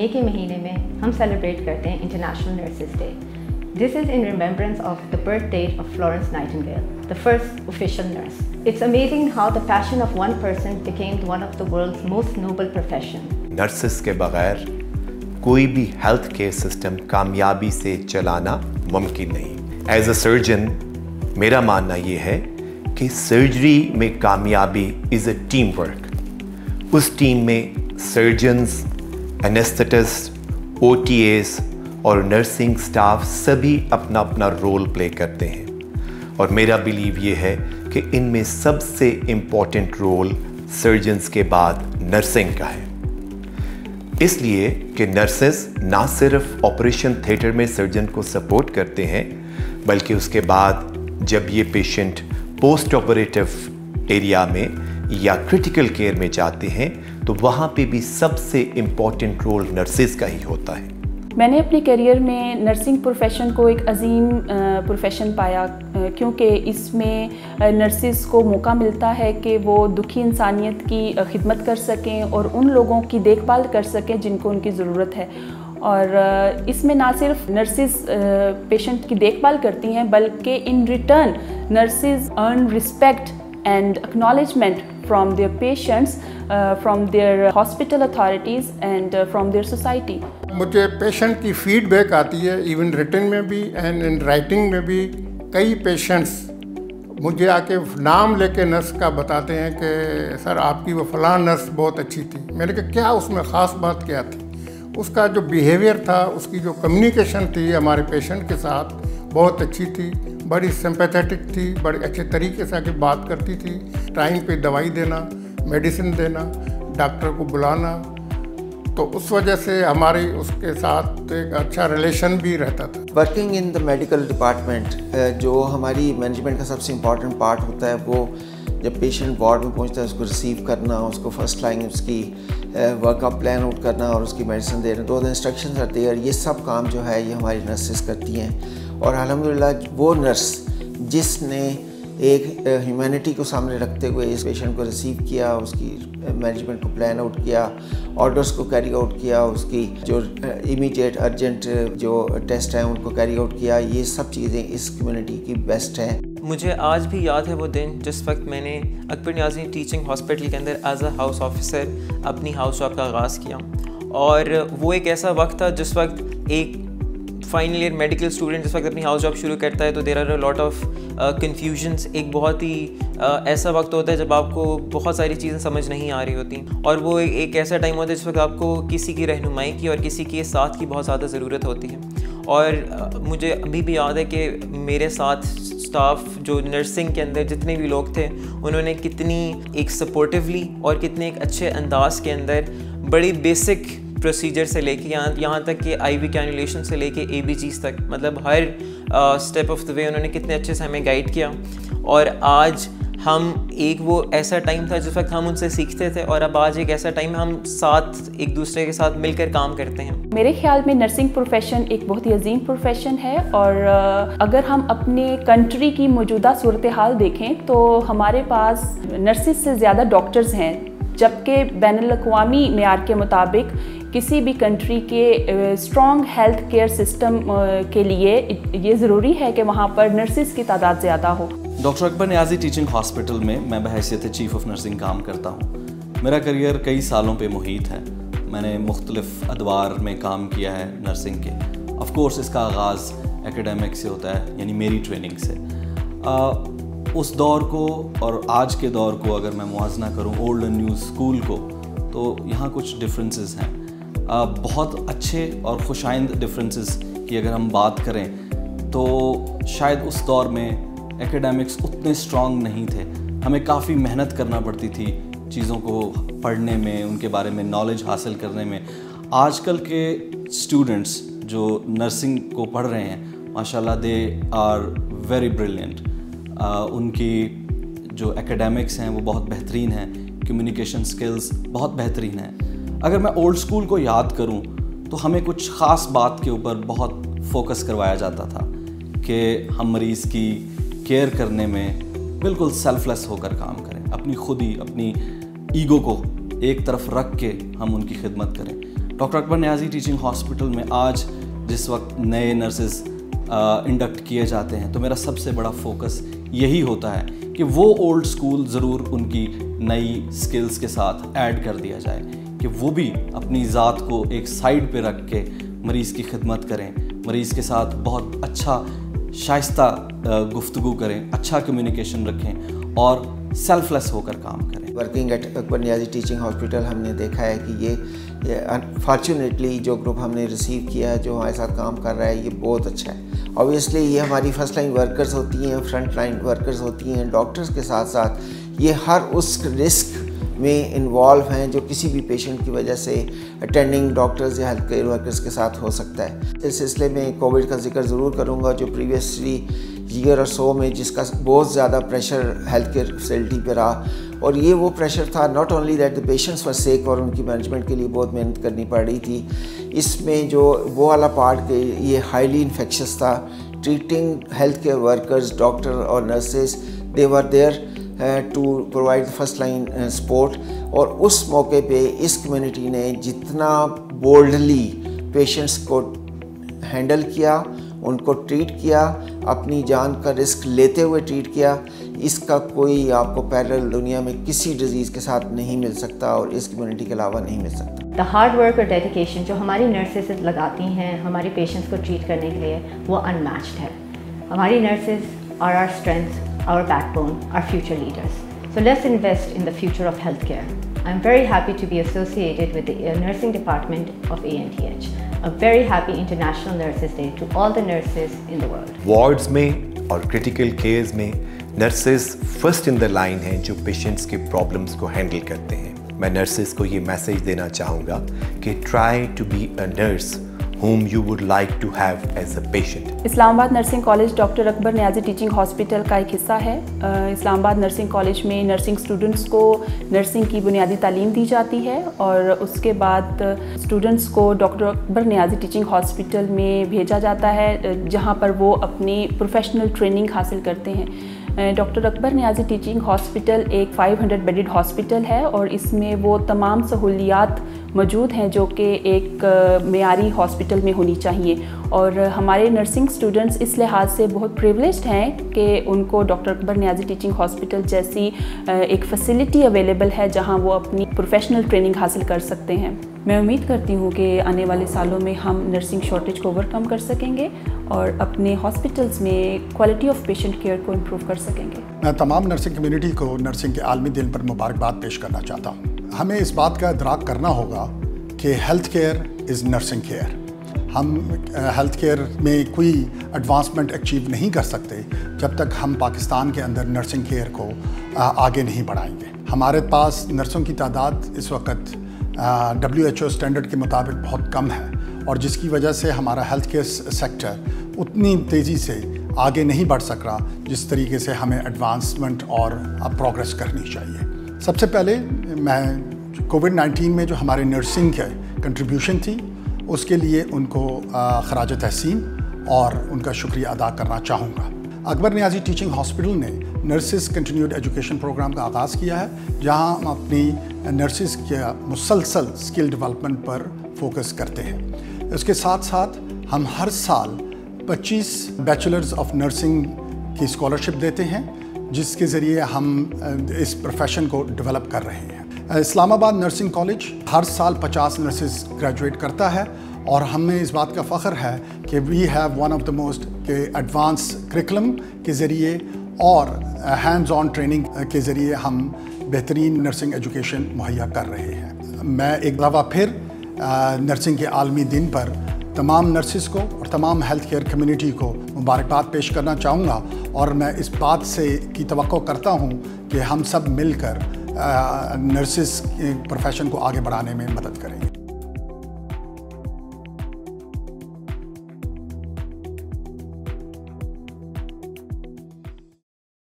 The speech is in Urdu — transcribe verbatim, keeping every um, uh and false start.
مئی کے مہینے میں ہم سیلیبریٹ کرتے ہیں international nurses day. This is in remembrance of the birth date of Florence Nightingale, the first official nurse. It's amazing how the passion of one person became one of the world's most noble professions. Nurses کے بغیر کوئی بھی ہیلتھ کیئر سسٹم کامیابی سے چلانا ممکن نہیں. ایز اے سرجن میرا ماننا یہ ہے کہ سرجری میں کامیابی از اے ٹیم ورک. اس ٹیم میں surgeons, anaesthetists, O T As اور نرسنگ سٹاف سبھی اپنا اپنا رول پلے کرتے ہیں، اور میرا بلیو یہ ہے کہ ان میں سب سے امپورٹنٹ رول سرجنز کے بعد نرسنگ کا ہے. اس لیے کہ نرسز نہ صرف آپریشن تھیٹر میں سرجن کو سپورٹ کرتے ہیں، بلکہ اس کے بعد جب یہ پیشنٹ پوسٹ آپریٹیو ایریا میں یا کرٹیکل کیئر میں جاتے ہیں تو وہاں پہ بھی سب سے امپورٹنٹ رول نرسز کا ہی ہوتا ہے. میں نے اپنے کیریئر میں نرسنگ پروفیشن کو ایک عظیم پروفیشن پایا، کیونکہ اس میں نرسز کو موقع ملتا ہے کہ وہ دکھی انسانیت کی خدمت کر سکیں اور ان لوگوں کی دیکھ بھال کر سکیں جن کو ان کی ضرورت ہے. اور اس میں نہ صرف نرسز پیشنٹ کی دیکھ بھال کرتی ہیں بلکہ in return nurses earn respect and acknowledgement from their patients, from their hospital authorities and from their society. مجھے پیشنٹ کی فیڈ بیک آتی ہے ایون ریٹن میں بھی اینڈ ان رائٹنگ میں بھی. کئی پیشنٹس مجھے آ کے نام لے کے نرس کا بتاتے ہیں کہ سر آپ کی وہ فلاں نرس بہت اچھی تھی. میں نے کہا کیا اس میں خاص بات کیا تھی؟ اس کا جو بیہیویئر تھا، اس کی جو کمیونیکیشن تھی ہمارے پیشنٹ کے ساتھ بہت اچھی تھی، بڑی سمپیتھیٹک تھی، بڑے اچھے طریقے سے آ کے بات کرتی تھی. ٹائم پہ دوائی دینا، میڈیسن دینا، ڈاکٹر کو بلانا، تو اس وجہ سے ہماری اس کے ساتھ ایک اچھا ریلیشن بھی رہتا تھا. Working in the medical department جو ہماری مینجمنٹ کا سب سے امپورٹنٹ پارٹ ہوتا ہے، وہ جب پیشنٹ وارڈ میں پہنچتا ہے اس کو ریسیو کرنا، اس کو فرسٹ لائن اس کی ورک اپ پلان آؤٹ کرنا اور اس کی میڈیسن دینا، دو انسٹرکشنز آتے ہیں. یہ سب کام جو ہے یہ ہماری نرسز کرتی ہیں. اور الحمدللہ وہ نرس جس نے ایک ہیومینٹی کو سامنے رکھتے ہوئے اس پیشنٹ کو ریسیو کیا، اس کی مینجمنٹ کو پلان آؤٹ کیا، آرڈرس کو کیری آؤٹ کیا، اس کی جو امیڈیٹ ارجنٹ جو ٹیسٹ ہیں ان کو کیری آؤٹ کیا، یہ سب چیزیں اس کمیونٹی کی بیسٹ ہیں. مجھے آج بھی یاد ہے وہ دن جس وقت میں نے اکبر نیازی ٹیچنگ ہاسپٹل کے اندر ایز اے ہاؤس آفیسر اپنی ہاؤس جاب کا آغاز کیا. اور وہ ایک ایسا وقت تھا جس وقت ایک فائنل ایئر میڈیکل اسٹوڈنٹ جس وقت اپنی ہاؤس جاب شروع کرتا ہے تو there are a lot of confusions. ایک بہت ہی ایسا وقت ہوتا ہے جب آپ کو بہت ساری چیزیں سمجھ نہیں آ رہی ہوتی، اور وہ ایک ایسا ٹائم ہوتا ہے جس وقت آپ کو کسی کی رہنمائی کی اور کسی کے ساتھ کی بہت زیادہ ضرورت ہوتی ہے. اور مجھے ابھی بھی یاد ہے کہ میرے ساتھ اسٹاف جو نرسنگ کے اندر جتنے بھی لوگ تھے انہوں نے کتنی ایک سپورٹیولی اور کتنے ایک اچھے انداز کے اندر بڑی بیسک پروسیجر سے لے کے یہاں یہاں تک کہ آئی وی کینولیشن سے لے کے اے بی جیز تک، مطلب ہر اسٹیپ آف دا وے انہوں نے کتنے اچھے سے ہمیں گائیڈ کیا. اور آج ہم ایک وہ ایسا ٹائم تھا جس وقت ہم ان سے سیکھتے تھے، اور اب آج ایک ایسا ٹائم ہم ساتھ ایک دوسرے کے ساتھ مل کر کام کرتے ہیں. میرے خیال میں نرسنگ پروفیشن ایک بہت ہی عظیم پروفیشن ہے، اور اگر ہم اپنے کنٹری کی موجودہ صورتحال دیکھیں تو ہمارے پاس نرسز سے زیادہ ڈاکٹرز ہیں، جبکہ بین الاقوامی معیار کے مطابق کسی بھی کنٹری کے اسٹرانگ ہیلتھ کیئر سسٹم کے لیے یہ ضروری ہے کہ وہاں پر نرسز کی تعداد زیادہ ہو. Doctor Akbar Niazi teaching hospital میں میں بحیثیت چیف آف نرسنگ کام کرتا ہوں. میرا کریئر کئی سالوں پہ محیط ہے. میں نے مختلف ادوار میں کام کیا ہے نرسنگ کے. آف کورس اس کا آغاز ایکیڈیمک سے ہوتا ہے، یعنی میری ٹریننگ سے. اس دور کو اور آج کے دور کو اگر میں موازنہ کروں اولڈ اینڈ نیو اسکول کو، تو یہاں کچھ ڈفرینسز ہیں، بہت اچھے اور خوشائند ڈفرینسز کی اگر ہم بات کریں تو شاید اس دور میں ایکیڈیمکس اتنے اسٹرانگ نہیں تھے. ہمیں کافی محنت کرنا پڑتی تھی چیزوں کو پڑھنے میں، ان کے بارے میں نالج حاصل کرنے میں. آج کل کے اسٹوڈنٹس جو نرسنگ کو پڑھ رہے ہیں ماشاءاللہ دے آر ویری بریلینٹ. ان کی جو ایکیڈیمکس ہیں وہ بہت بہترین ہیں، کمیونیکیشن سکلز بہت بہترین ہیں. اگر میں اولڈ اسکول کو یاد کروں تو ہمیں کچھ خاص بات کے اوپر بہت فوکس کروایا جاتا تھا کہ ہم مریض کی کیئر کرنے میں بالکل سیلف لیس ہو کر کام کریں، اپنی خود ہی اپنی ایگو کو ایک طرف رکھ کے ہم ان کی خدمت کریں. Doctor Akbar Niazi teaching hospital में आज जिस वक्त नए नर्सेस इंडक्ट किए जाते हैं तो मेरा सबसे बड़ा फोकस यही होता है कि वो ओल्ड स्कूल ज़रूर उनकी नई स्किल्स के साथ ऐड कर दिया जाए, कि वो भी अपनी ज़ात को एक साइड पे रख के मरीज़ की खिदमत करें, मरीज़ के साथ बहुत अच्छा शाइस्ता गुफ्तगू करें, अच्छा कम्युनिकेशन रखें और सेल्फलेस होकर काम करें। Working at Akbar Niazi teaching hospital हमने देखा है कि ये ये अनफॉर्चुनेटली जो ग्रुप हमने रिसीव किया है, जो हमारे साथ काम कर रहा है, ये बहुत अच्छा है। ऑब्वियसली ये हमारी फर्स्ट लाइन वर्कर्स होती हैं, फ्रंट लाइन वर्कर्स होती हैं, डॉक्टर्स के साथ साथ ये हर उस रिस्क में इन्वॉल्व हैं जो किसी भी पेशेंट की वजह से अटेंडिंग डॉक्टर्स या हेल्थ केयर वर्कर्स के साथ हो सकता है। इस सिलसिले में कोविड का जिक्र ज़रूर करूँगा, जो प्रीवियसली ईयर और सो में जिसका बहुत ज़्यादा प्रेशर हेल्थ केयर फैसिलिटी पर रहा, और ये वो प्रेशर था not only that the patients were sick और उनकी मैनेजमेंट के लिए बहुत मेहनत करनी पड़ रही थी, इसमें जो वो वाला पार्ट के ये हाईली इन्फेक्शस था। Treating health care workers, doctor और nurses, they were there to provide first line support, और उस मौके पे इस कम्युनिटी ने जितना बोल्डली पेशेंट्स को हैंडल किया, उनको ट्रीट किया, अपनी जान का रिस्क लेते हुए ट्रीट किया, इसका कोई आपको पैरेलल दुनिया में किसी डिजीज़ के साथ नहीं मिल सकता और इस कम्युनिटी के अलावा नहीं मिल सकता। द हार्ड वर्क और डेडिकेशन जो हमारी नर्सेज लगाती हैं हमारे पेशेंट्स को ट्रीट करने के लिए, वो अनमैच्ड है। हमारी nurses are our strength, our backbone, our future leaders. So let's invest in the future of healthcare. I'm very happy to be associated with the nursing department of A N T H. A very happy International Nurses Day to all the nurses in the world. Wards में और क्रिटिकल केयर्स में nurses first in the line हैं जो पेशेंट्स के प्रॉब्लम्स को हैंडल करते हैं। मैं नर्सेज को ये मैसेज देना चाहूँगा कि try to be a nurse whom you would like to have as a patient. Islamabad nursing college doctor Akbar Niazi teaching hospital का एक हिस्सा है। इस्लामाबाद नर्सिंग कॉलेज में नर्सिंग स्टूडेंट्स को नर्सिंग की बुनियादी तालीम दी जाती है और उसके बाद स्टूडेंट्स को doctor Akbar Niazi teaching hospital में भेजा जाता है, जहां पर वो अपनी प्रोफेशनल ट्रेनिंग हासिल करते हैं। Doctor Akbar Niazi teaching hospital एक पाँच सौ बेडेड हॉस्पिटल है और इसमें वो तमाम सहूलियात मौजूद हैं जो कि एक मेयारी हॉस्पिटल में होनी चाहिए, और हमारे नर्सिंग स्टूडेंट्स इस लिहाज से बहुत प्रिविलेज्ड हैं कि उनको doctor Akbar Niazi teaching hospital जैसी एक फैसिलिटी अवेलेबल है जहां वो अपनी प्रोफेशनल ट्रेनिंग हासिल कर सकते हैं। मैं उम्मीद करती हूँ कि आने वाले सालों में हम नर्सिंग शॉर्टेज को ओवरकम कर सकेंगे और अपने हॉस्पिटल्स में क्वालिटी ऑफ पेशेंट केयर को इम्प्रूव कर सकेंगे। मैं तमाम नर्सिंग कम्युनिटी को नर्सिंग के आलमी दिन पर मुबारकबाद पेश करना चाहता हूँ। हमें इस बात का इदराक करना होगा कि health care is nursing care. हम हेल्थ केयर में कोई एडवांसमेंट अचीव नहीं कर सकते जब तक हम पाकिस्तान के अंदर नर्सिंग केयर को आगे नहीं बढ़ाएंगे। हमारे पास नर्सों की तादाद इस वक्त डब्ल्यू एच ओ स्टैंडर्ड के मुताबिक बहुत कम है और जिसकी वजह से हमारा हेल्थ केयर सेक्टर उतनी तेज़ी से आगे नहीं बढ़ सक रहा जिस तरीके से हमें एडवांसमेंट और प्रोग्रेस करनी चाहिए। सबसे पहले मैं कोविड नाइन्टीन में जो हमारे नर्सिंग के कंट्रीब्यूशन थी उसके लिए उनको खराज तहसीन और उनका शुक्रिया अदा करना चाहूँगा। अकबर नियाज़ी टीचिंग हॉस्पिटल ने नर्सिस कंटिन्यूड एजुकेशन प्रोग्राम का आगाज़ किया है जहां हम अपनी नर्सिस के मुसलसल स्किल डेवलपमेंट पर फोकस करते हैं। इसके साथ साथ हम हर साल पच्चीस बैचलर्स ऑफ नर्सिंग की स्कॉलरशिप देते हैं जिसके ज़रिए हम इस प्रोफेशन को डेवलप कर रहे हैं। इस्लामाबाद नर्सिंग कॉलेज हर साल पचास नर्सिस ग्रेजुएट करता है और हमें इस बात का फ़ख्र है कि we have one of the most के एडवांस करिकुलम के ज़रिए और हैंड्स ऑन ट्रेनिंग के ज़रिए हम बेहतरीन नर्सिंग एजुकेशन मुहैया कर रहे हैं। मैं एक दफ़ा फिर नर्सिंग के आलमी दिन पर तमाम नर्सिस को और तमाम हेल्थ केयर कम्युनिटी को मुबारकबाद पेश करना चाहूँगा और मैं इस बात से की तवक्को करता हूँ कि हम सब मिलकर नर्सिस प्रोफेशन को आगे बढ़ाने में मदद करें।